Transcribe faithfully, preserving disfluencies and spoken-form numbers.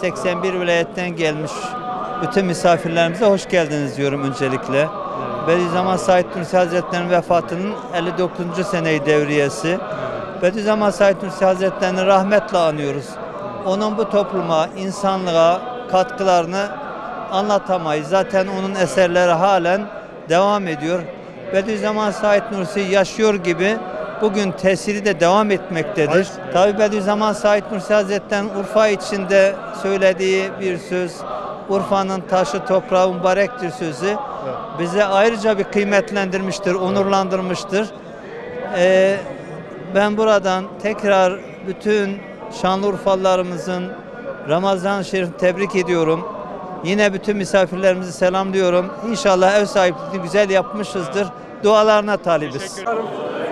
seksen bir vilayetten gelmiş bütün misafirlerimize hoş geldiniz diyorum öncelikle. Bediüzzaman Said Nursi Hazretleri'nin vefatının elli dokuzuncu seneyi devriyesi. Bediüzzaman Said Nursi Hazretleri'ni rahmetle anıyoruz. Onun bu topluma, insanlığa katkılarını anlatamayız. Zaten onun eserleri halen devam ediyor. Bediüzzaman Said Nursi yaşıyor gibi bugün tesiri de devam etmektedir. Tabi Bediüzzaman Said Nursi Hazretleri'nin Urfa içinde söylediği bir söz, Urfa'nın taşı toprağı mübarektir sözü bize ayrıca bir kıymetlendirmiştir, onurlandırmıştır. Ee, ben buradan tekrar bütün Şanlıurfalılarımızın Ramazan-ı Şerif'i tebrik ediyorum. Yine bütün misafirlerimizi selamlıyorum. İnşallah ev sahipliğini güzel yapmışızdır. Dualarına talibiz.